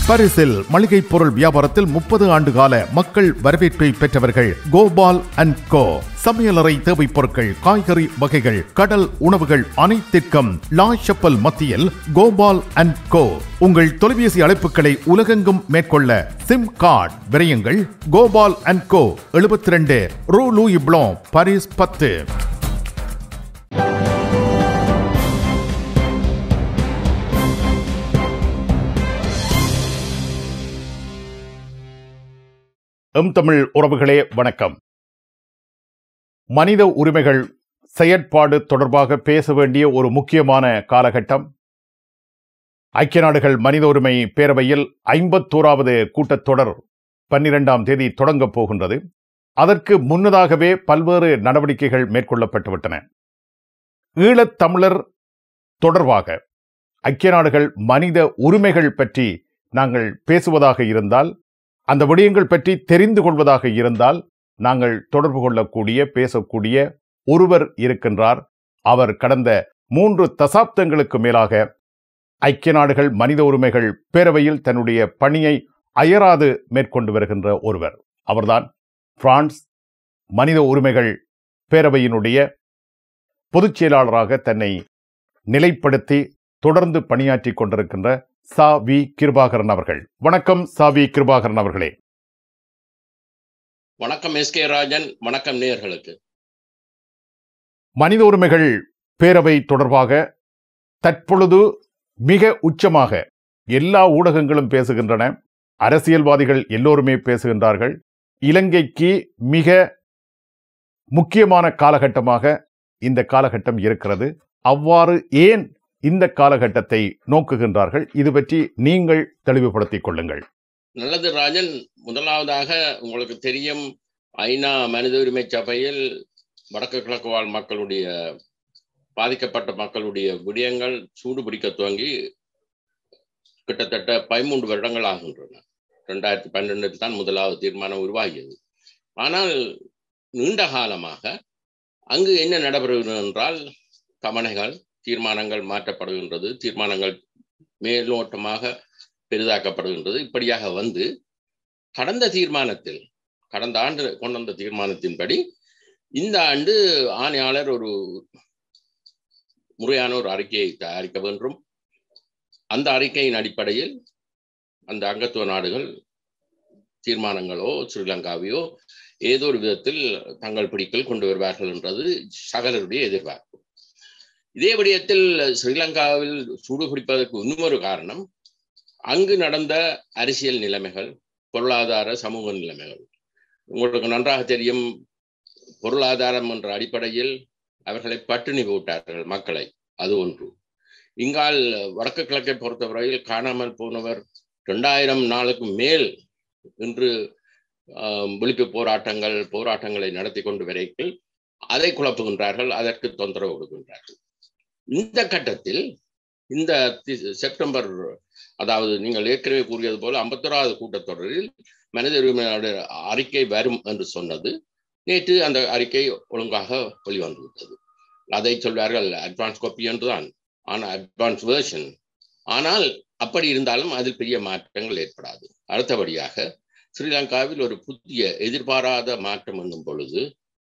பரிசில் மளிகை பொருள் வியாபாரத்தில் 30 ஆண்டு கால மக்கள் வரவேற்பை பெற்றவர்கள் கோபால் அண்ட் கோ. சமையலறை தேவை பொருட்கள், காய்கறி வகைகள், கடல் உணவுகள் அனைத்திற்கும் லா ஷப்பல் மத்தியில் கோபால் அண்ட் கோ. உங்கள் தொலைபேசி அழைப்புகளை உலகெங்கும் மேற்கொள்ள சிம் கார்டு விரையுங்கள். கோபால் அண்ட் கோ, 72 ரூ லூயி ப்ளோம், பாரிஸ் 10. தமிழ் உறவுகளே வணக்கம். மனித உரிமைகள் செயற்பாடு தொடர்பாக பேச வேண்டிய ஒரு முக்கியமான காலகட்டம். ஐக்கிய நாடுகள் மனித உரிமை பேரவையில் 51வது கூட்டத்தொடர் 12ஆம் தேதி தொடங்கப் போகின்றது. அதற்கு முன்னதாகவே பல்வேறு நடவடிக்கைகள் மேற்கொள்ளப்பட்டுவிட்டன. ஈழத்தமிழர் தொடர்பாக ஐக்கிய நாடுகள் மனித உரிமைகள் பற்றி நாங்கள் பேசுவதாக இருந்தால், அந்த விடயங்கள் பற்றி தெரிந்து கொள்வதாக இருந்தால், நாங்கள் தொடர்பு கொள்ளக்கூடிய பேசக்கூடிய ஒருவர் இருக்கின்றார். அவர் கடந்த 3 தசாப்தங்களுக்கு மேலாக ஐக்கிய நாடுகள் மனித உரிமைகள் பேரவையில் தன்னுடைய பணியை அயராது மேற்கொண்டு வருகின்ற ஒருவர். அவர்தான் பிரான்ஸ் மனித உரிமைகள் பேரவையினுடைய பொதுச் செயலாளராக தன்னை நிலைப்படுத்தி தொடர்ந்து பணியாற்றி கொண்டிருக்கின்ற சா வி கிருபாகரன் அவர்கள். வணக்கம் சா வி கிருபாகரன் அவர்களே. வணக்கம் எஸ்.கே. ராஜன். வணக்கம் நேயர்களுக்கு. மனித உரிமைகள் பேரவை தொடர்பாக தற்பொழுது மிக உச்சமாக எல்லா ஊடகங்களும் பேசுகின்றன. அரசியல்வாதிகள் எல்லோருமே பேசுகின்றார்கள். இலங்கைக்கு மிக முக்கியமான காலகட்டமாக இந்த காலகட்டம் இருக்கிறது. அவ்வாறு ஏன் இந்த காலகட்டத்தை நோக்குகின்றார்கள்? இது பற்றி நீங்கள் தெளிவுபடுத்திக் கொள்ளுங்கள். நல்லது ராஜன். முதலாவதாக உங்களுக்கு தெரியும், ஐநா மனித உரிமை சபையில் வடக்கு கிழக்கு வாழ் மக்களுடைய பாதிக்கப்பட்ட மக்களுடைய விடயங்கள் சூடு பிடிக்க துவங்கி கிட்டத்தட்ட 13 வருடங்கள் ஆகின்றன. 2012 தான் முதலாவது தீர்மானம் உருவாகியது. ஆனால் நீண்ட காலமாக அங்கு என்ன நடைபெறுகிறது என்றால், தமனைகள் தீர்மானங்கள் மாற்றப்படுகின்றது, தீர்மானங்கள் மேலோட்டமாக பெரிதாக்கப்படுகின்றது. இப்படியாக வந்து கடந்த ஆண்டு கொண்டு வந்த தீர்மானத்தின்படி இந்த ஆண்டு ஆணையாளர் ஒரு முறையான ஒரு அறிக்கையை தயாரிக்க வேண்டும். அந்த அறிக்கையின் அடிப்படையில் அந்த அங்கத்துவ நாடுகள் தீர்மானங்களோ ஸ்ரீலங்காவையோ ஏதோ ஒரு விதத்தில் தங்கள் பிடிப்பில் கொண்டு வருவார்கள் என்றது சகலருடைய எதிர்பார்ப்பு. இதே விடயத்தில் ஸ்ரீலங்காவில் சூடு பிடிப்பதற்கு இன்னொரு காரணம், அங்கு நடந்த அரசியல் நிலைமைகள், பொருளாதார சமூக நிலைமைகள். உங்களுக்கு நன்றாக தெரியும், பொருளாதாரம் என்ற அடிப்படையில் அவர்களை பட்டினி போட்டார்கள் மக்களை. அது ஒன்று. இங்கால் வடக்கு கிழக்கை பொறுத்தவரையில் காணாமல் போனவர் 2000 நாளுக்கு மேல் இன்று விழிப்பு போராட்டங்களை நடத்தி கொண்டு வரைக்கும் அதை குழப்புகின்றார்கள், அதற்கு தொந்தரவு கொடுக்கின்றார்கள். இந்த கட்டத்தில் இந்த செப்டம்பர், அதாவது நீங்கள் ஏற்கனவே கூறியது போல 51வது கூட்டத்தொடரில் மனித உரிமையோட அறிக்கை வரும் என்று சொன்னது. நேற்று அந்த அறிக்கை ஒழுங்காக வெளிவந்துவிட்டது. அதை சொல்வார்கள் அட்வான்ஸ் காப்பி என்றுதான், ஆனால் அட்வான்ஸ் வெர்ஷன். ஆனால் அப்படி இருந்தாலும் அதில் பெரிய மாற்றங்கள் ஏற்படாது. அடுத்தபடியாக ஸ்ரீலங்காவில் ஒரு புதிய எதிர்பாராத மாற்றம் என்னும் பொழுது,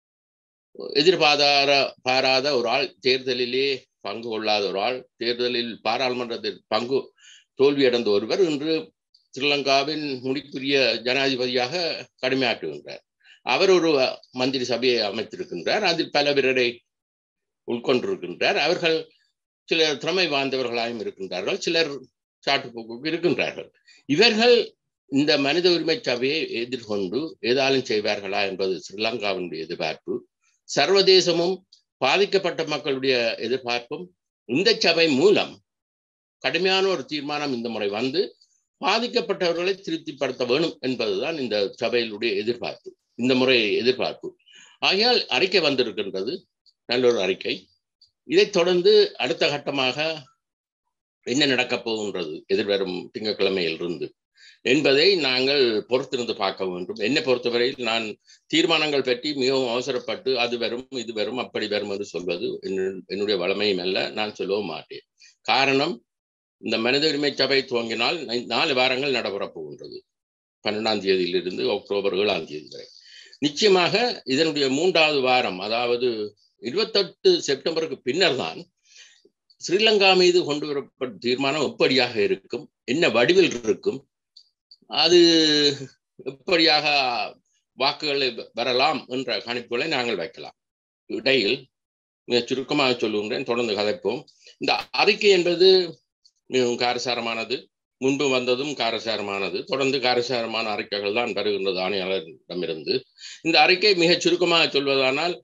எதிர்பாராத ஒரு ஆள், தேர்தலிலே பங்கு கொள்ளாத ஒரு ஆள், தேர்தலில் பாராளுமன்றத்தில் தோல்வியடைந்த ஒருவர் இன்று ஸ்ரீலங்காவின் முடிக்குரிய ஜனாதிபதியாக கடமையாற்றுகின்றார். அவர் ஒரு மந்திரி சபையை அமைத்திருக்கின்றார். அதில் பல பேரை உட்கொண்டிருக்கின்றார். அவர்கள் சிலர் திறமை வாய்ந்தவர்களாகவும் இருக்கின்றார்கள், சிலர் சாட்டுப்போக்கு இருக்கின்றார்கள். இவர்கள் இந்த மனித உரிமை சபையை எதிர்கொண்டு ஏதாலும் செய்வார்களா என்பது ஸ்ரீலங்காவினுடைய எதிர்பார்ப்பு. சர்வதேசமும் பாதிக்கப்பட்ட மக்களுடைய எதிர்பார்ப்பும் இந்த சபை மூலம் கடுமையான ஒரு தீர்மானம் இந்த முறை வந்து பாதிக்கப்பட்டவர்களை திருப்திப்படுத்த வேணும் என்பதுதான் இந்த சபையினுடைய எதிர்பார்ப்பு, இந்த முறை எதிர்பார்ப்பு. ஆகையால் அறிக்கை வந்திருக்கின்றது, நல்லொரு அறிக்கை. இதைத் தொடர்ந்து அடுத்த கட்டமாக என்ன நடக்கப் போகின்றது எதிர்வரும் திங்கட்கிழமையிலிருந்து என்பதை நாங்கள் பொறுத்திருந்து பார்க்க வேண்டும். என்னை பொறுத்தவரையில் நான் தீர்மானங்கள் பற்றி மிகவும் அவசரப்பட்டு அது வரும் இது வரும் அப்படி வரும் என்று சொல்வது என்னுடைய வளமையும் அல்ல, நான் சொல்லவும் மாட்டேன். காரணம், இந்த மனித உரிமை சபை துவங்கினால் 4 வாரங்கள் நடைபெறப் போகின்றது. 12ஆம் தேதியிலிருந்து அக்டோபர் 7ஆம் தேதி வரை. நிச்சயமாக இதனுடைய 3வது வாரம், அதாவது 28 செப்டம்பருக்கு பின்னர் தான் ஸ்ரீலங்கா மீது கொண்டு வரப்பட்ட தீர்மானம் எப்படியாக இருக்கும், என்ன வடிவில் இருக்கும், அது எப்படியாக வாக்குகளை வரலாம் என்ற கணிப்புகளை நாங்கள் வைக்கலாம். இடையில் மிக சுருக்கமாக சொல்லுகின்றேன், தொடர்ந்து கதைப்போம். இந்த அறிக்கை என்பது மிகவும் காரசாரமானது. முன்பு வந்ததும் காரசாரமானது. தொடர்ந்து காரசாரமான அறிக்கைகள் தான் வருகின்றது ஆணையாளரிடமிருந்து. இந்த அறிக்கை மிக சுருக்கமாக சொல்வதானால்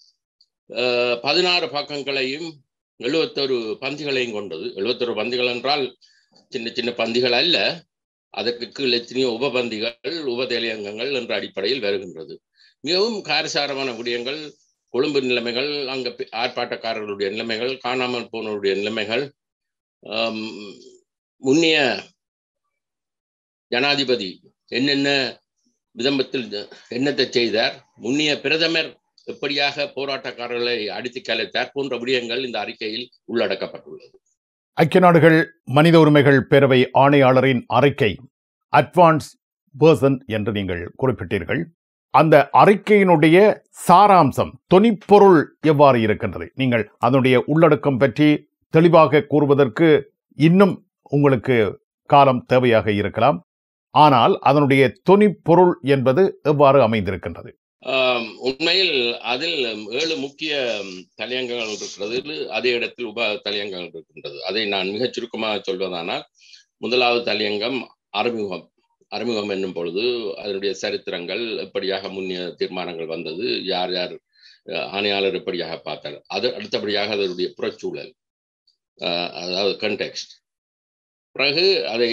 16 பக்கங்களையும் 71 பந்திகளையும் கொண்டது. 71 பந்திகள் என்றால் சின்ன சின்ன பந்திகள் அல்ல, அதற்கு கீழ் எத்தனையோ உபபந்திகள், உபதேலியங்கங்கள் என்ற அடிப்படையில் வருகின்றது. மிகவும் காரசாரமான விடயங்கள், கொழும்பு நிலைமைகள், அங்கு ஆர்ப்பாட்டக்காரர்களுடைய நிலைமைகள், காணாமல் போனவருடைய நிலைமைகள், முன்னைய ஜனாதிபதி என்னென்ன விதம்பத்தில் என்னத்தை செய்தார், முன்னைய பிரதமர் எப்படியாக போராட்டக்காரர்களை அடித்து கலைத்தார் போன்ற விடயங்கள் இந்த அறிக்கையில் உள்ளடக்கப்பட்டுள்ளது. ஐக்கிய நாடுகள் மனித உரிமைகள் பேரவை ஆணையாளரின் அறிக்கை அட்வான்ஸ் வெர்சன் என்று நீங்கள் குறிப்பிட்டீர்கள். அந்த அறிக்கையினுடைய சாராம்சம், தொனிப்பொருள் எவ்வாறு இருக்கின்றது? நீங்கள் அதனுடைய உள்ளடக்கம் பற்றி தெளிவாக கூறுவதற்கு இன்னும் உங்களுக்கு காலம் தேவையாக இருக்கலாம். ஆனால் அதனுடைய தொனிப்பொருள் என்பது எவ்வாறு அமைந்திருக்கின்றது? உண்மையில் அதில் 7 முக்கிய தலையங்கங்கள் இருக்கிறது. அதே இடத்தில் உப தலையங்கங்கள் இருக்கின்றது. அதை நான் மிகச் சுருக்கமாக சொல்வதானால், 1வது தலையங்கம் அறிமுகம் என்னும் பொழுது அதனுடைய சரித்திரங்கள், எப்படியாக முன்னிய தீர்மானங்கள் வந்தது, யார் யார் ஆணையாளர் எப்படியாக பார்த்தார், அது அடுத்தபடியாக அதனுடைய புறச்சூழல், அதாவது கண்டெக்ஸ்ட். பிறகு அதை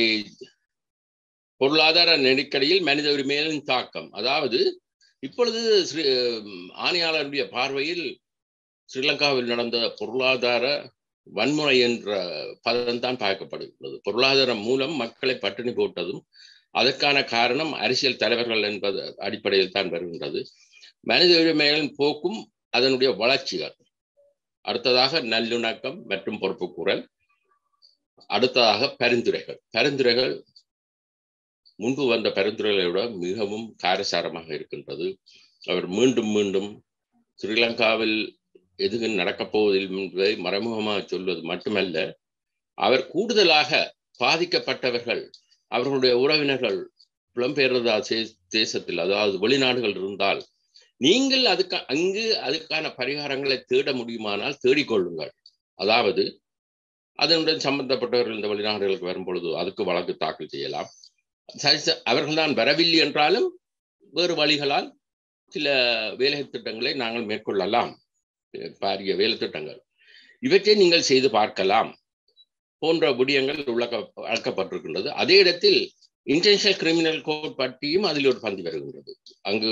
பொருளாதார நெருக்கடியில் மனித உரிமைகளின் தாக்கம், அதாவது இப்பொழுது ஆணையாளருடைய பார்வையில் ஸ்ரீலங்காவில் நடந்த பொருளாதார வன்முறை என்ற பதம்தான் பார்க்கப்படுகிறது. பொருளாதாரம் மூலம் மக்களை பட்டினி போட்டதும் அதற்கான காரணம் அரசியல் தலைவர்கள் என்பது அடிப்படையில் தான் வருகின்றது. மனித உரிமைகளின் போக்கும் அதனுடைய வளர்ச்சிகள், அடுத்ததாக நல்லிணக்கம் மற்றும் பொறுப்புக்கூறல், அடுத்ததாக பரிந்துரைகள் முன்பு வந்த பரிந்துரைகளை விட மிகவும் காரசாரமாக இருக்கின்றது. அவர் மீண்டும் மீண்டும் ஸ்ரீலங்காவில் எதுவும் நடக்கப் போவதில்லை என்பதை மறைமுகமாக சொல்வது மட்டுமல்ல, அவர் கூடுதலாக பாதிக்கப்பட்டவர்கள், அவர்களுடைய உறவினர்கள் புலம்பெயர்ந்த தேசத்தில், அதாவது வெளிநாடுகள் இருந்தால், நீங்கள் அதுக்கான பரிகாரங்களை தேட முடியுமானால் தேடிக்கொள்ளுங்கள். அதாவது அதனுடன் சம்பந்தப்பட்டவர்கள் இந்த வெளிநாடுகளுக்கு வரும்பொழுது அதுக்கு வழக்கு தாக்கல் செய்யலாம். அவர்கள்தான் வரவில்லை என்றாலும் வேறு வழிகளால் சில வேலை திட்டங்களை நாங்கள் மேற்கொள்ளலாம். பாரிய வேலை திட்டங்கள் இவற்றை நீங்கள் செய்து பார்க்கலாம் போன்ற விடயங்கள் வழக்கப்பட்டிருக்கின்றது. அதே இடத்தில் இன்டர்நேஷனல் கிரிமினல் கோட் பற்றியும் அதில் ஒரு பந்தி வருகின்றது. அங்கு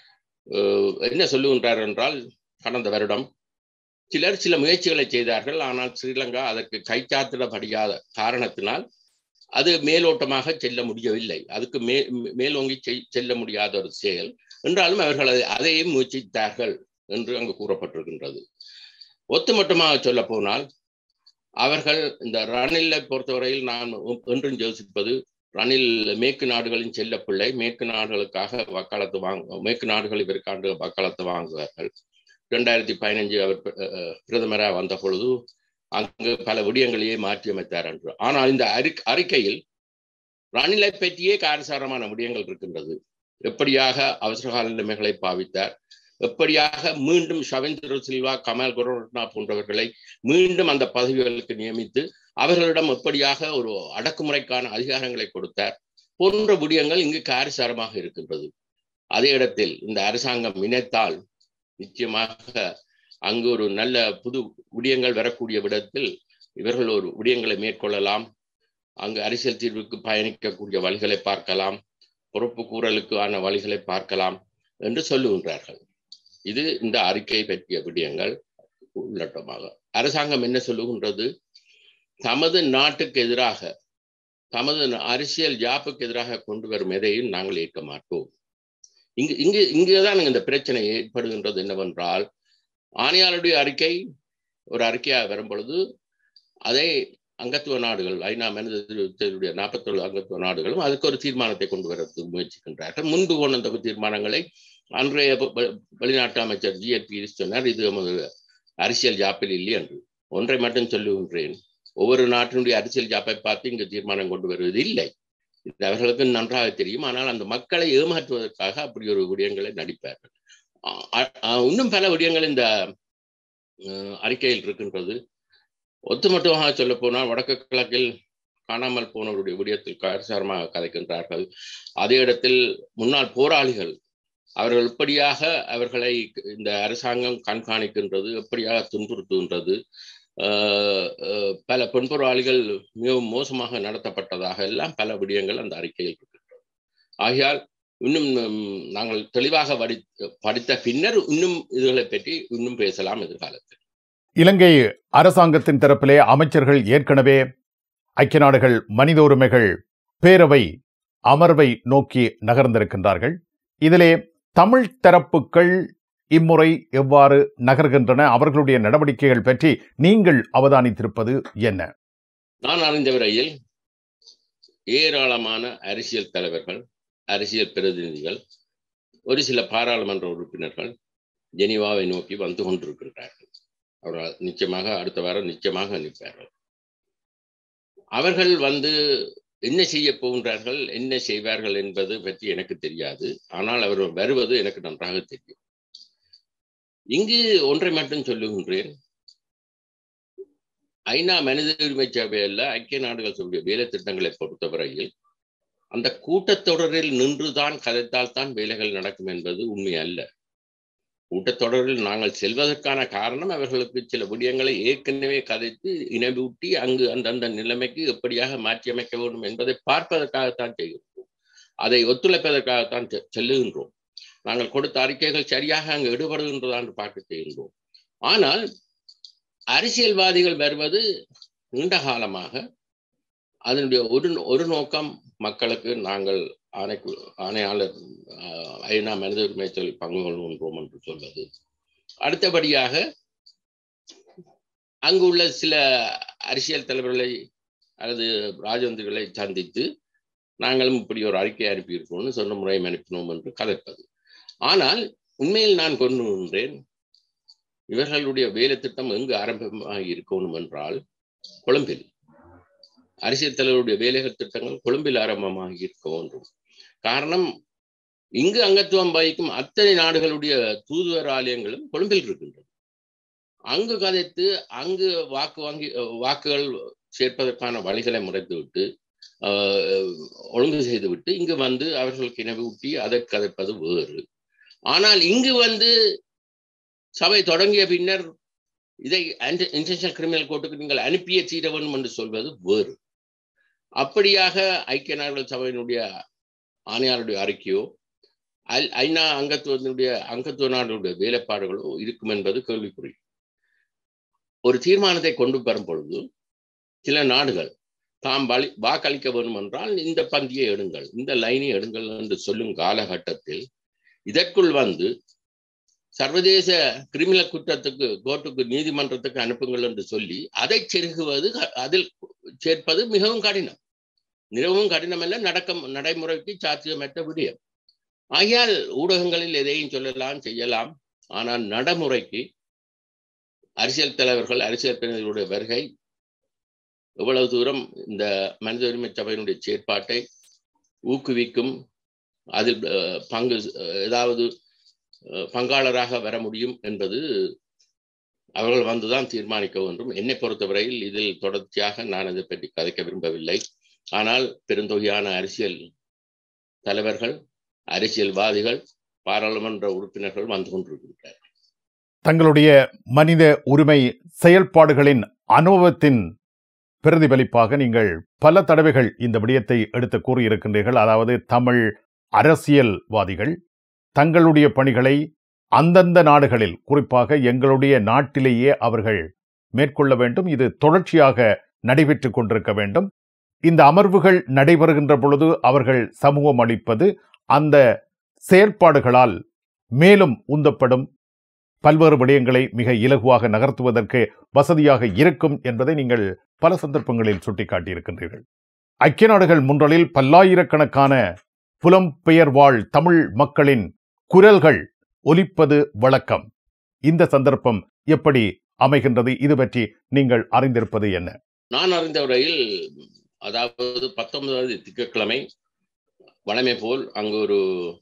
என்ன சொல்லுகின்றார் என்றால், கடந்த வருடம் சிலர் சில முயற்சிகளை செய்தார்கள். ஆனால் ஸ்ரீலங்கா அதற்கு கைச்சாத்திடப்படியாத காரணத்தினால் அது மேலோட்டமாக செல்ல முடியவில்லை. அதுக்கு மேலோங்கி செல்ல முடியாத ஒரு செயல் என்றாலும் அவர்கள் அதையும் முயற்சித்தார்கள் என்று அங்கு கூறப்பட்டிருக்கின்றது. ஒட்டுமொத்தமாக சொல்ல போனால், அவர்கள் இந்த ரணிலை பொறுத்தவரையில் நான் என்றும் யோசிப்பது, ரணில் மேற்கு நாடுகளின் செல்ல பிள்ளை. மேற்கு நாடுகளுக்காக மேற்கு நாடுகள் இவருக்காண்டு வக்காலத்து வாங்குவார்கள். 2015 அவர் பிரதமராக வந்த பொழுது அங்கு பல விடயங்களையே மாற்றியமைத்தார் என்று. ஆனால் இந்த அறிக்கையில் ரணிலை பற்றியே காரசாரமான விடயங்கள் இருக்கின்றது. எப்படியாக அவசரகால நிலைமைகளை பாவித்தார், எப்படியாக மீண்டும் ஷவேந்திர சில்வா, கமல் குருரட்னா போன்றவர்களை மீண்டும் அந்த பதவிகளுக்கு நியமித்து அவர்களிடம் எப்படியாக ஒரு அடக்குமுறைக்கான அதிகாரங்களை கொடுத்தார் போன்ற விடயங்கள் இங்கு காரசாரமாக இருக்கின்றது. அதே இடத்தில் இந்த அரசாங்கம் நினைத்தால் நிச்சயமாக அங்கு ஒரு நல்ல புது விடயங்கள் வரக்கூடிய விடத்தில் இவர்கள் ஒரு விடயங்களை மேற்கொள்ளலாம். அங்கு அரசியல் தீர்வுக்கு பயணிக்கக்கூடிய வழிகளை பார்க்கலாம், பொறுப்பு கூறலுக்கான வழிகளை பார்க்கலாம் என்று சொல்லுகின்றார்கள். இது இந்த அறிக்கை பற்றிய விடயங்கள். உள்ளட்டமாக அரசாங்கம் என்ன சொல்லுகின்றது? தமது நாட்டுக்கு எதிராக, தமது அரசியல் யாப்புக்கு எதிராக கொண்டு வரும் எதையும் நாங்கள் ஏற்க மாட்டோம். இங்குதான் இந்த பிரச்சனை ஏற்படுகின்றது. என்னவென்றால், ஆணையாளருடைய அறிக்கை ஒரு அறிக்கையாக வரும் பொழுது அதை அங்கத்துவ நாடுகள் ஐநா மனிதர்களுடைய 47 அங்கத்துவ நாடுகளும் அதுக்கு ஒரு தீர்மானத்தை கொண்டு வரதுக்கு முயற்சிக்கின்றார்கள். முன்பு கொண்டு வந்த தீர்மானங்களை அன்றைய வெளிநாட்டு அமைச்சர் GH பீரிஸ் சொன்னார், இது அரசியல் ஜாப்பில் இல்லை என்று. ஒன்றை மட்டும் சொல்லுகின்றேன், ஒவ்வொரு நாட்டினுடைய அரசியல் ஜாப்பை பார்த்து இங்கு தீர்மானம் கொண்டு வருவது இல்லை. இது அவர்களுக்கு நன்றாக தெரியும். ஆனால் அந்த மக்களை ஏமாற்றுவதற்காக அப்படி ஒரு விடயங்களை நடிப்பார்கள். இன்னும் பல விடயங்கள் இந்த அறிக்கையில் இருக்கின்றது. ஒட்டுமொத்தமாக சொல்ல போனால் வடக்கு கிழக்கில் காணாமல் போனவருடைய விடயத்தில் காரசாரமாக கதைக்கின்றார்கள். அதே இடத்தில் முன்னாள் போராளிகள் அவர்கள் எப்படியாக அவர்களை இந்த அரசாங்கம் கண்காணிக்கின்றது, எப்படியாக துன்புறுத்துகின்றது, பல பெண்பொருளாளிகள் மிகவும் மோசமாக நடத்தப்பட்டதாக எல்லாம் பல விடயங்கள் அந்த அறிக்கையில் இருக்கின்றது. ஆகையால் இன்னும் நாங்கள் தெளிவாக படித்த பின்னர் இன்னும் இதுகளை பற்றி இன்னும் பேசலாம் எதிர்காலத்தில். இலங்கை அரசாங்கத்தின் தரப்பிலே அமைச்சர்கள் ஏற்கனவே ஐக்கிய நாடுகள் மனித உரிமைகள் பேரவை அமர்வை நோக்கி நகர்ந்திருக்கின்றார்கள். இதிலே தமிழ் தரப்புகள் இம்முறை எவ்வாறு நகர்கின்றன, அவர்களுடைய நடவடிக்கைகள் பற்றி நீங்கள் அவதானித்திருப்பது என்ன? நான் அறிந்த வரையில் ஏராளமான அரசியல் தலைவர்கள், அரசியல் பிரதிநிதிகள், ஒரு சில பாராளுமன்ற உறுப்பினர்கள் ஜெனீவாவை நோக்கி வந்து கொண்டிருக்கின்றார்கள். அவர்கள் நிச்சயமாக அடுத்த வாரம் நிச்சயமாக நிற்பார்கள். அவர்கள் வந்து என்ன செய்ய போகின்றார்கள், என்ன செய்வார்கள் என்பது பற்றி எனக்கு தெரியாது. ஆனால் அவர்கள் வருவது எனக்கு நன்றாக தெரியும். இங்கு ஒன்றை மட்டும் சொல்லுகின்றேன், ஐநா மனித உரிமை சபையில் ஐக்கிய நாடுகள் சபையுடைய வேலை திட்டங்களை பொறுத்தவரையில் அந்த கூட்டத்தொடரில் நின்றுதான் கதைத்தால் தான் வேலைகள் நடக்கும் என்பது உண்மை அல்ல. கூட்டத்தொடரில் நாங்கள் செல்வதற்கான காரணம் அவர்களுக்கு சில விடயங்களை ஏற்கனவே கதைத்து இணைவூட்டி அங்கு அந்தந்த நிலைமைக்கு எப்படியாக மாற்றியமைக்க வேண்டும் என்பதை பார்ப்பதற்காகத்தான் செய்கின்றோம். அதை ஒத்துழைப்பதற்காகத்தான் செல்லுகின்றோம். நாங்கள் கொடுத்த அறிக்கைகள் சரியாக அங்கு ஈடுபடுகின்றதா என்று பார்க்க செய்கின்றோம். ஆனால் அரசியல்வாதிகள் வருவது நீண்ட காலமாக அதனுடைய ஒரு நோக்கம், மக்களுக்கு நாங்கள் ஆணையாளர் ஐநா மனித உரிமை பங்கு கொள்கின்றோம் என்று சொல்வது. அடுத்தபடியாக அங்கு உள்ள சில அரசியல் தலைவர்களை அல்லது ராஜதந்திரிகளை சந்தித்து நாங்களும் இப்படி ஒரு அறிக்கை அனுப்பியிருக்கோம்னு சொன்ன முறையை அனுப்பினோம் என்று கதைப்பது. ஆனால் உண்மையில் நான் கொண்டுகின்றேன், இவர்களுடைய வேலை திட்டம் எங்கு ஆரம்பமாக இருக்கணும் என்றால் கொழும்பில். அரசியல் தலைவருடைய வேலைகள் திட்டங்கள் கொழும்பில் ஆரம்பமாக இருக்க வேண்டும். காரணம், இங்கு அங்கத்துவம் வகிக்கும் அத்தனை நாடுகளுடைய தூதுவர் ஆலயங்களும் கொழும்பில் இருக்கின்றன. அங்கு கதைத்து அங்கு வாக்குகள் சேர்ப்பதற்கான வழிகளை முறைத்துவிட்டு ஒழுங்கு செய்துவிட்டு இங்கு வந்து அவர்களுக்கு இணைவூட்டி அதை கதைப்பது வேறு. ஆனால் இங்கு வந்து சபை தொடங்கிய பின்னர் இதை இன்டர்நேஷனல் கிரிமினல் கோர்ட்டுக்கு நீங்கள் அனுப்பிய தீர வேண்டும் என்று சொல்வது வேறு. அப்படியாக ஐக்கிய நாடுகள் சபையினுடைய ஆணையாளருடைய அறிக்கையோ ஐநா அங்கத்துவ நாடுகளுடைய வேலைப்பாடுகளோ இருக்கும் என்பது கேள்விக்குறி. ஒரு தீர்மானத்தை கொண்டு வரும் பொழுது சில நாடுகள் தாம் வாக்களிக்க வேண்டும் என்றால் இந்த பந்தியை எடுங்கள், இந்த லைனை எடுங்கள் என்று சொல்லும் காலகட்டத்தில் இதற்குள் வந்து சர்வதேச கிரிமினல் குற்றத்துக்கு கோர்ட்டுக்கு நீதிமன்றத்துக்கு அனுப்புங்கள் என்று சொல்லி அதை செருகுவது, அதில் சேர்ப்பது மிகவும் கடினம். மிகவும் கடினம் அல்ல, நடைமுறைக்கு சாத்தியமற்ற விடயம். ஆகையால் ஊடகங்களில் எதையும் சொல்லலாம், செய்யலாம். ஆனால் நடைமுறைக்கு அரசியல் தலைவர்கள், அரசியல் பிரதிநிதிகளுடைய வருகை எவ்வளவு தூரம் இந்த மனித உரிமை சபையினுடைய செயற்பாட்டை ஊக்குவிக்கும், அதில் ஏதாவது பங்காளராக வர முடியும் என்பது அவர்கள் வந்துதான் தீர்மானிக்க வேண்டும். என்னை பொறுத்தவரையில் இதில் தொடர்ச்சியாக நான் அதை பற்றி கதைக்க விரும்பவில்லை. ஆனால் பெருந்தொகையான அரசியல் தலைவர்கள், அரசியல்வாதிகள், பாராளுமன்ற உறுப்பினர்கள் வந்து கொண்டிருக்கின்றனர். தங்களுடைய மனித உரிமை செயல்பாடுகளின் அனுபவத்தின் பிரதிபலிப்பாக நீங்கள் பல தடவைகள் இந்த விடயத்தை எடுத்து கூறியிருக்கின்றீர்கள். அதாவது தமிழ் அரசியல்வாதிகள் தங்களுடைய பணிகளை அந்தந்த நாடுகளில், குறிப்பாக எங்களுடைய நாட்டிலேயே அவர்கள் மேற்கொள்ள வேண்டும். இது தொடர்ச்சியாக நடைபெற்று கொண்டிருக்க வேண்டும். இந்த அமர்வுகள் நடைபெறுகின்ற பொழுது அவர்கள் சமூகம் அளிப்பது அந்த செயற்பாடுகளால் மேலும் உந்தப்படும், பல்வேறு விடயங்களை மிக இலகுவாக நகர்த்துவதற்கு வசதியாக இருக்கும் என்பதை நீங்கள் பல சந்தர்ப்பங்களில் சுட்டிக்காட்டியிருக்கின்றீர்கள். ஐக்கிய நாடுகள் முன்றலில் பல்லாயிரக்கணக்கான புலம்பெயர் வாழ் தமிழ் மக்களின் குரல்கள் ஒலிப்பது வழக்கம். இந்த சந்தர்ப்பம் எப்படி அமைகின்றது? இது பற்றி நீங்கள் அறிந்திருப்பது என்ன? நான் அறிந்த வரையில், அதாவது 19வது திங்கட்கிழமை வழமை போல் அங்கு ஒரு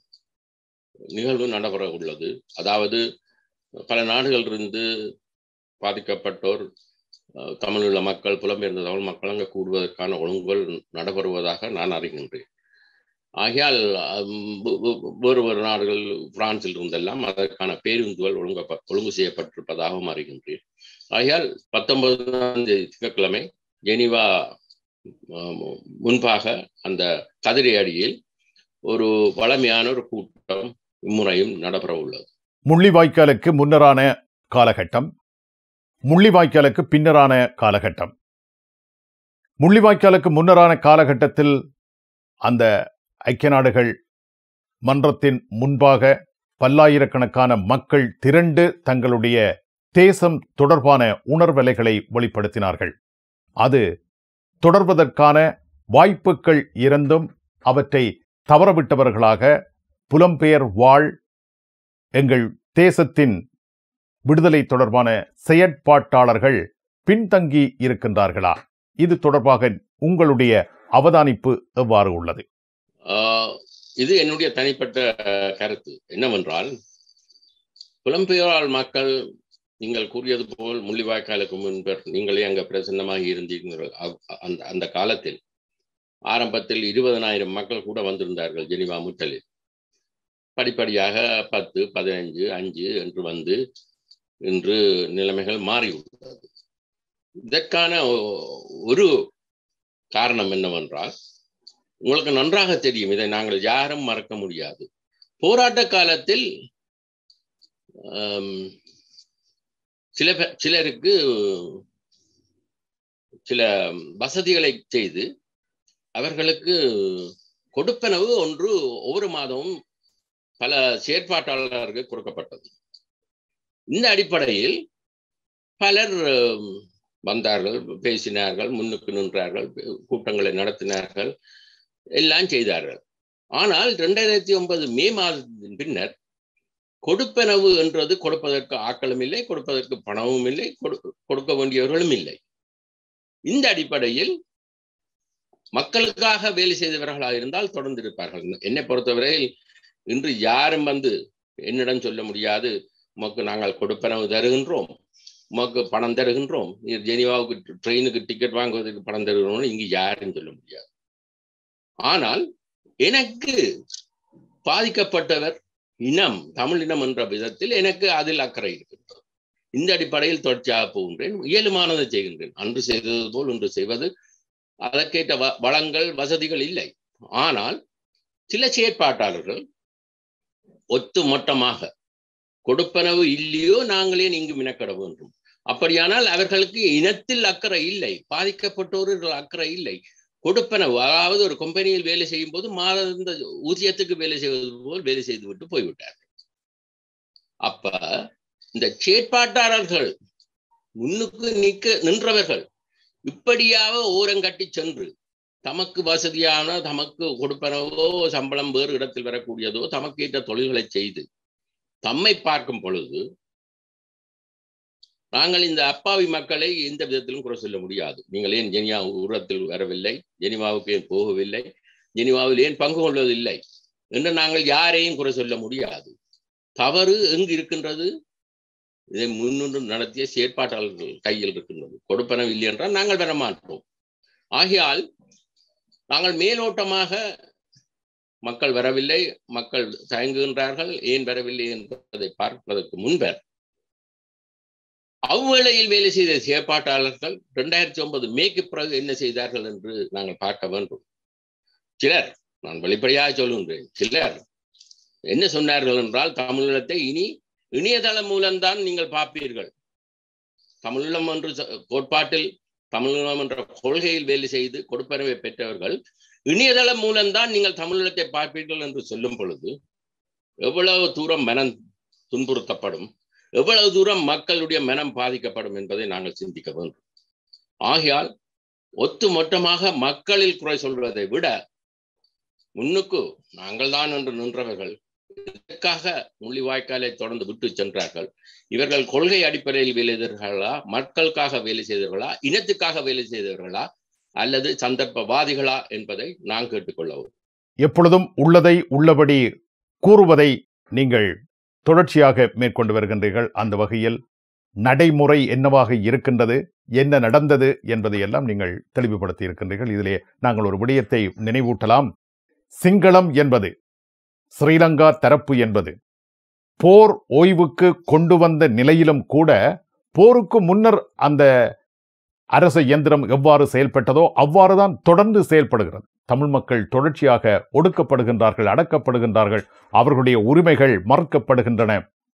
நிகழ்வு நடைபெற உள்ளது. அதாவது பல நாடுகளிலிருந்து பாதிக்கப்பட்டோர், தமிழுள்ள மக்கள், புலம்பெயர்ந்த தமிழ் மக்கள் அங்கே கூடுவதற்கான ஒழுங்குகள் நடைபெறுவதாக நான் அறிகின்றேன். ஆகையால் வேறு வேறு நாடுகள், பிரான்சில் இருந்தெல்லாம் அதற்கான பேருந்துகள் ஒழுங்கு செய்யப்பட்டிருப்பதாகவும் அறிகின்றேன். ஆகையால் 19ஆம் தேதி திங்கட்கிழமை ஜெனீவா முன்பாக அந்த கதிரையடியில் ஒரு வளமையான ஒரு கூட்டம் இம்முறையும் நடைபெற உள்ளது. முள்ளிவாய்க்காலுக்கு முன்னரான காலகட்டம், முள்ளிவாய்க்காலுக்கு பின்னரான காலகட்டம். முள்ளிவாய்க்காலுக்கு முன்னரான காலகட்டத்தில் அந்த ஐக்கிய நாடுகள் மன்றத்தின் முன்பாக பல்லாயிரக்கணக்கான மக்கள் திரண்டு தங்களுடைய தேசம் தொடர்பான உணர்வலைகளை வெளிப்படுத்தினார்கள். அது தொடர்வதற்கான வாய்ப்புகள் இருந்தும் அவற்றை தவறவிட்டவர்களாக புலம்பெயர் வாழ் எங்கள் தேசத்தின் விடுதலை தொடர்பான செயற்பாட்டாளர்கள் பின்தங்கி இருக்கின்றார்களா? இது தொடர்பாக உங்களுடைய அவதானிப்பு எவ்வாறு உள்ளது? இது என்னுடைய தனிப்பட்ட கருத்து என்னவென்றால், புலம்பெயர் மக்கள் நீங்கள் கூறியது போல் முள்ளிவாய்க்காலுக்கு முன்பர் நீங்களே அங்கே பிரசன்னமாக இருந்தீர்கள். அந்த காலத்தில் ஆரம்பத்தில் 20,000 மக்கள் கூட வந்திருந்தார்கள் ஜெனீவா முற்றலில். படிப்படியாக 10, 15, 5 என்று வந்து இன்று நிலைமைகள் மாறியுள்ளது. இதற்கான ஒரு காரணம் என்னவென்றால், உங்களுக்கு நன்றாக தெரியும், இதை நாங்கள் யாரும் மறக்க முடியாது. போராட்ட காலத்தில் சிலருக்கு சில வசதிகளை செய்து அவர்களுக்கு கொடுப்பனவு ஒன்று ஒவ்வொரு மாதமும் பல செயற்பாட்டாளர்களுக்கு கொடுக்கப்பட்டது. இந்த அடிப்படையில் பலர் வந்தார்கள், பேசினார்கள், முன்னுக்கு நின்றார்கள், கூட்டங்களை நடத்தினார்கள், எல்லாம் செய்தார்கள். ஆனால் 2009 மே மாதத்தின் பின்னர் கொடுப்பனவு என்றது கொடுப்பதற்கு ஆட்களும் இல்லை, கொடுப்பதற்கு பணமும் இல்லை, கொடுக்க வேண்டியவர்களும் இல்லை. இந்த அடிப்படையில் மக்களுக்காக வேலை செய்தவர்களாக இருந்தால் தொடர்ந்து இருப்பார்கள். என்னை பொறுத்தவரையில் இன்று யாரும் வந்து என்னிடம் சொல்ல முடியாது, உமக்கு நாங்கள் கொடுப்பனவு தருகின்றோம், உமக்கு பணம் தருகின்றோம், ஜெனீவாவுக்கு ட்ரெயினுக்கு டிக்கெட் வாங்குவதற்கு பணம் தருகிறோம், இங்கு யாரும் சொல்ல முடியாது. ஆனால் எனக்கு பாதிக்கப்பட்டவர் இனம், தமிழ் இனம் என்ற விதத்தில் எனக்கு அதில் அக்கறை இருக்கின்றது. இந்த அடிப்படையில் தொடர்ச்சியாக போகின்றேன், இயலுமானதை செய்கின்றேன். அன்று செய்தது போல் இன்று செய்வது, அதற்கேற்ற வளங்கள் வசதிகள் இல்லை. ஆனால் சில செயற்பாட்டாளர்கள் ஒத்து மொத்தமாக கொடுப்பனவு இல்லையோ நாங்களே இங்கு மினக்கட வேண்டும். அப்படியானால் அவர்களுக்கு இனத்தில் அக்கறை இல்லை, பாதிக்கப்பட்டோர்கள் அக்கறை இல்லை. கொடுப்பனவு, அதாவது ஒரு கம்பெனியில் வேலை செய்யும் போது மாத ஊதியத்துக்கு வேலை செய்வது போல் வேலை செய்து விட்டு போய்விட்டார்கள். அப்ப இந்த செயற்பாட்டாளர்கள், முன்னுக்கு நின்றவர்கள் இப்படியாக ஓரங்கட்டி சென்று தமக்கு வசதியான, தமக்கு கொடுப்பனவோ சம்பளம் வேறு இடத்தில் வரக்கூடியதோ தமக்கு ஏற்ற தொழில்களை செய்து தம்மை பார்க்கும் பொழுது நாங்கள் இந்த அப்பாவி மக்களை எந்த விதத்திலும் குறை சொல்ல முடியாது. நீங்கள் ஏன் ஜெனிவா ஊரத்தில் வரவில்லை, ஜெனிவாவுக்கு ஏன் போகவில்லை, ஜெனிவாவில் ஏன் பங்கு கொள்வதில்லை என்று நாங்கள் யாரையும் குறை சொல்ல முடியாது. தவறு எங்கு இருக்கின்றது? இதை முன்னின்று நடத்திய செயற்பாட்டாளர்கள் கையில் இருக்கின்றது. கொடுப்பனவு இல்லை என்றால் நாங்கள் வர மாட்டோம். ஆகையால் நாங்கள் மேலோட்டமாக மக்கள் வரவில்லை, மக்கள் தயங்குகின்றார்கள், ஏன் வரவில்லை என்பதை பார்ப்பதற்கு முன்பர் அவ்வேளையில் வேலை செய்த செயற்பாட்டாளர்கள் 2009 மேக்கு பிறகு என்ன செய்தார்கள் என்று நாங்கள் பார்க்க வேண்டும். சிலர், நான் வெளிப்படையாக சொல்கின்றேன், சிலர் என்ன சொன்னார்கள் என்றால், தமிழீழத்தை இனி இணையதளம் மூலம்தான் நீங்கள் பார்ப்பீர்கள். தமிழீழம் என்று கோட்பாட்டில், தமிழீழம் என்ற கொள்கையில் வேலை செய்து கொடுப்பனவை பெற்றவர்கள் இணையதளம் மூலம்தான் நீங்கள் தமிழீழத்தை பார்ப்பீர்கள் என்று சொல்லும் பொழுது எவ்வளவு தூரம் மனம் துன்புறுத்தப்படும், எவ்வளவு தூரம் மக்களுடைய மனம் பாதிக்கப்படும் என்பதை நாங்கள் சிந்திக்க வேண்டும். ஆகையால் ஒத்து மொத்தமாக மக்களில் குறை சொல்வதை விட முன்னுக்கு நாங்கள் தான் என்று நின்றவர்கள் இதற்காக முள்ளிவாய்க்காலை தொடர்ந்து விட்டு சென்றார்கள். இவர்கள் கொள்கை அடிப்படையில் வேலை செய்தவர்களா, மக்களுக்காக வேலை செய்தவர்களா, இனத்துக்காக வேலை செய்தவர்களா, அல்லது சந்தர்ப்பவாதிகளா என்பதை நான் கேட்டுக்கொள்ளவும். எப்பொழுதும் உள்ளதை உள்ளபடி கூறுவதை நீங்கள் தொடர்ச்சியாக மேற்கொண்டு வருகின்றீர்கள். அந்த வகையில் நடைமுறை என்னவாக இருக்கின்றது, என்ன நடந்தது என்பதையெல்லாம் நீங்கள் தெளிவுபடுத்தி இருக்கின்றீர்கள். இதிலே நாங்கள் ஒரு விடயத்தை நினைவூட்டலாம். சிங்களம் என்பது, ஸ்ரீலங்கா தரப்பு என்பது போர் ஓய்வுக்கு கொண்டு வந்த நிலையிலும் கூட போருக்கு முன்னர் அந்த அரச இயந்திரம் எவ்வாறு செயல்பட்டதோ அவ்வாறுதான் தொடர்ந்து செயல்படுகிறது. தமிழ் மக்கள் தொடர்ச்சியாக ஒடுக்கப்படுகின்றார்கள், அடக்கப்படுகின்றார்கள், அவர்களுடைய உரிமைகள் மறுக்கப்படுகின்றன.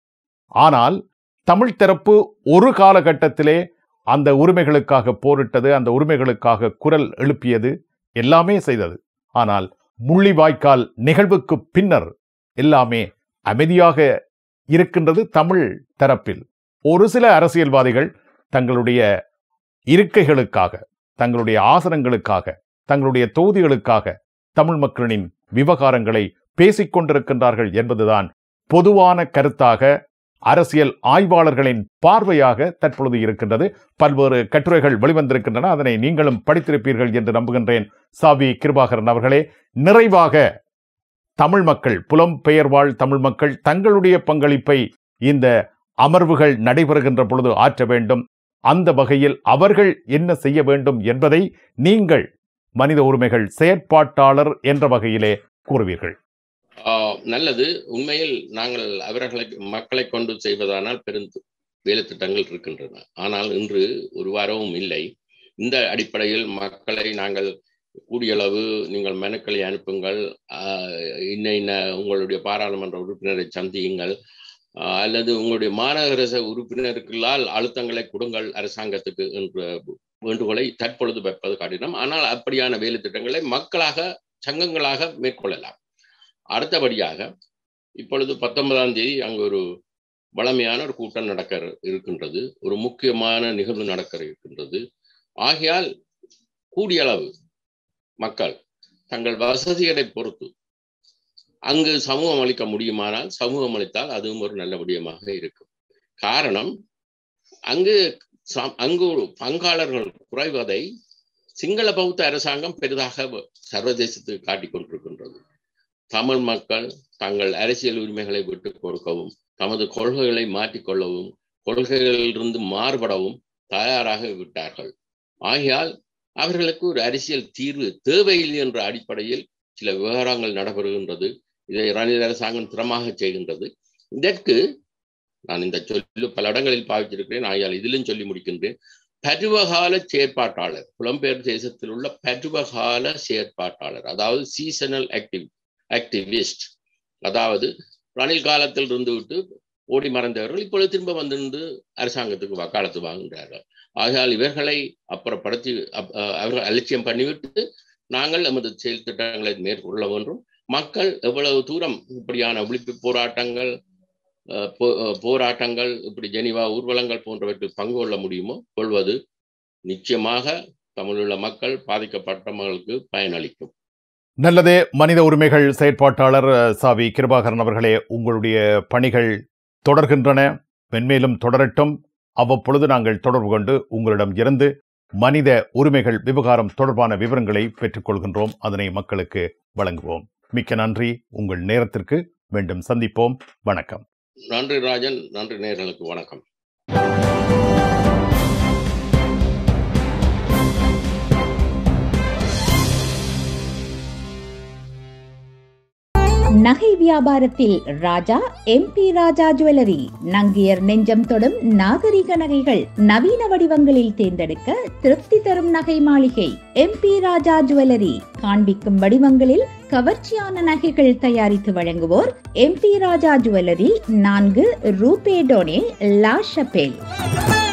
ஆனால் தமிழ் தரப்பு ஒரு காலகட்டத்திலே அந்த உரிமைகளுக்காக போரிட்டது, அந்த உரிமைகளுக்காக குரல் எழுப்பியது, எல்லாமே செய்தது. ஆனால் முள்ளிவாய்க்கால் நிகழ்வுக்கு பின்னர் எல்லாமே அமைதியாக இருக்கின்றது. தமிழ் தரப்பில் ஒரு சில அரசியல்வாதிகள் தங்களுடைய இருக்கைகளுக்காக, தங்களுடைய ஆசனங்களுக்காக, தங்களுடைய தொகுதிகளுக்காக தமிழ் மக்களின் விவகாரங்களை பேசிக்கொண்டிருக்கின்றார்கள் என்பதுதான் பொதுவான கருத்தாக, அரசியல் ஆய்வாளர்களின் பார்வையாக தற்பொழுது இருக்கின்றது. பல்வேறு கட்டுரைகள் வெளிவந்திருக்கின்றன. அதனை நீங்களும் படித்திருப்பீர்கள் என்று நம்புகின்றேன். சாவி கிருபாகரன் அவர்களே, நிறைவாக தமிழ் மக்கள், புலம்பெயர்வாழ் தமிழ் மக்கள் தங்களுடைய பங்களிப்பை இந்த அமர்வுகள் நடைபெறுகின்ற பொழுது ஆற்ற வேண்டும். அந்த வகையில் அவர்கள் என்ன செய்ய வேண்டும் என்பதை நீங்கள் மனித உரிமைகள் செயற்பாட்டாளர் என்ற வகையிலே கூறுவீர்கள். நல்லது. உண்மையில் நாங்கள் மக்களை கொண்டு செய்வதானால் பெரும் வேலை திட்டங்கள் இருக்கின்றன. ஆனால் இன்று ஒரு வாரமும் இல்லை. இந்த அடிப்படையில் மக்களை நாங்கள் கூடியளவு நீங்கள் மனுக்களை அனுப்புங்கள், இன்ன உங்களுடைய பாராளுமன்ற உறுப்பினரை சந்தியுங்கள், அல்லது உங்களுடைய மாநகர உறுப்பினர்களால் அழுத்தங்களை கொடுங்கள் அரசாங்கத்துக்கு என்ற வேண்டுகோளை தற்பொழுது வைப்பது கடினம். ஆனால் அப்படியான வேலை திட்டங்களை மக்களாக, சங்கங்களாக மேற்கொள்ளலாம். அடுத்தபடியாக இப்பொழுது 19ஆம் தேதி அங்கு ஒரு வளமையான ஒரு கூட்டம் நடக்க இருக்கின்றது, ஒரு முக்கியமான நிகழ்வு நடக்க இருக்கின்றது. ஆகையால் கூடிய அளவு மக்கள் தங்கள் வசதிகளை பொறுத்து அங்கு சமூகம் அளிக்க முடியுமானால் சமூகம் அளித்தால் அதுவும் ஒரு நல்ல விடயமாக இருக்கும். காரணம், அங்கு பங்காளர்கள் குறைவதை சிங்கள பௌத்த அரசாங்கம் பெரிதாக சர்வதேசத்துக்கு காட்டிக் கொண்டிருக்கின்றது. தமிழ் மக்கள் தங்கள் அரசியல் உரிமைகளை விட்டுக் கொடுக்கவும், தமது கொள்கைகளை மாற்றிக்கொள்ளவும், கொள்கைகளிலிருந்து மாறுபடவும் தயாராக விட்டார்கள். ஆகையால் அவர்களுக்கு ஒரு அரசியல் தீர்வு தேவையில்லை என்ற அடிப்படையில் சில விவகாரங்கள் நடைபெறுகின்றது. இதை ரணில் அரசாங்கம் திறமாக செய்கின்றது. இதற்கு நான் இந்த சொல்லு பல இடங்களில் பாவிச்சிருக்கிறேன். ஆகையால் இதிலும் சொல்லி முடிக்கின்றேன். பருவகால செயற்பாட்டாளர், புலம்பெயர் தேசத்தில் உள்ள பருவகால செயற்பாட்டாளர், அதாவது சீசனல் ஆக்டிவிஸ்ட், அதாவது ரணில் காலத்தில் இருந்து விட்டு ஓடி மறைந்தவர்கள் இப்பொழுது திரும்ப வந்து அரசாங்கத்துக்கு வக்காலத்து வாங்குகிறார்கள். ஆகையால் இவர்களை அப்புறப்படுத்தி அவர்கள் அலட்சியம் பண்ணிவிட்டு நாங்கள் நமது செயல் திட்டங்களை மேற்கொள்ள வேண்டும். மக்கள் எவ்வளவு தூரம் இப்படியான விழிப்பு போராட்டங்கள் இப்படி ஜெனிவா ஊர்வலங்கள் போன்றவற்றில் பங்கு கொள்ள முடியுமோ கொள்வது நிச்சயமாக தமிழுள்ள மக்கள் பாதிக்கப்பட்டவர்களுக்கு பயனளிக்கும். நல்லதே. மனித உரிமைகள் செயற்பாட்டாளர் சாவி கிருபாகரன் அவர்களே, உங்களுடைய பணிகள் தொடர்கின்றன, மென்மேலும் தொடரட்டும். அவ்வப்பொழுது நாங்கள் தொடர்பு கொண்டு உங்களிடம் இருந்து மனித உரிமைகள் விவகாரம் தொடர்பான விவரங்களை பெற்றுக்கொள்கின்றோம். அதனை மக்களுக்கு வழங்குவோம். மிக்க நன்றி. உங்கள் நேரத்திற்கு மீண்டும் சந்திப்போம். வணக்கம். நன்றி ராஜன். நன்றி நேயர்களுக்கு வணக்கம். நகை வியாபாரத்தில் ராஜா MP ராஜா ஜுவல்லரி. நங்கியர் நெஞ்சம் தொடும் நாகரிக நகைகள் நவீன வடிவங்களில் தேர்ந்தெடுக்க திருப்தி தரும் நகை மாளிகை MP ராஜா ஜுவல்லரி. காண்பிக்கும் வடிவங்களில் கவர்ச்சியான நகைகள் தயாரித்து வழங்குவோர் MP ராஜா ஜுவல்லரி, 4 ரூபே டோனே, லா ஷபேல்.